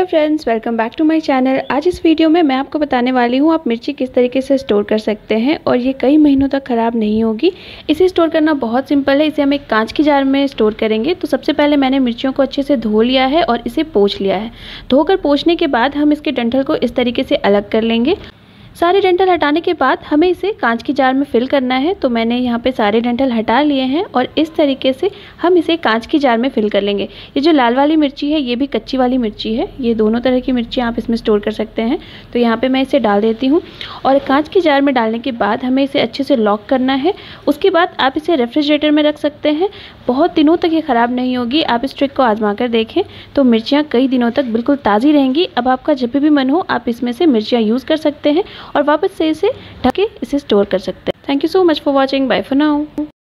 Hello friends, welcome back to my channel. आज इस video में मैं आपको बताने वाली हूँ आप मिर्ची किस तरीके से स्टोर कर सकते हैं और ये कई महीनों तक ख़राब नहीं होगी। इसे स्टोर करना बहुत सिंपल है। इसे हम एक कांच की जार में स्टोर करेंगे। तो सबसे पहले मैंने मिर्चियों को अच्छे से धो लिया है और इसे पोंछ लिया है। धोकर पोंछने के बाद हम इसके डंठल को इस तरीके से अलग कर लेंगे। सारे डंठल हटाने के बाद हमें इसे कांच की जार में फिल करना है। तो मैंने यहाँ पे सारे डंठल हटा लिए हैं और इस तरीके से हम इसे कांच की जार में फिल कर लेंगे। ये जो लाल वाली मिर्ची है ये भी कच्ची वाली मिर्ची है। ये दोनों तरह की मिर्ची आप इसमें स्टोर कर सकते हैं। तो यहाँ पे मैं इसे डाल देती हूँ और कांच की जार में डालने के बाद हमें इसे अच्छे से लॉक करना है। उसके बाद आप इसे रेफ्रिजरेटर में रख सकते हैं। बहुत दिनों तक ये ख़राब नहीं होगी। आप इस ट्रिक को आजमा कर देखें तो मिर्चियाँ कई दिनों तक बिल्कुल ताज़ी रहेंगी। अब आपका जब भी मन हो आप इसमें से मिर्चियाँ यूज़ कर सकते हैं और वापस से इसे ढक के इसे स्टोर कर सकते हैं। Thank you so much for watching. Bye for now.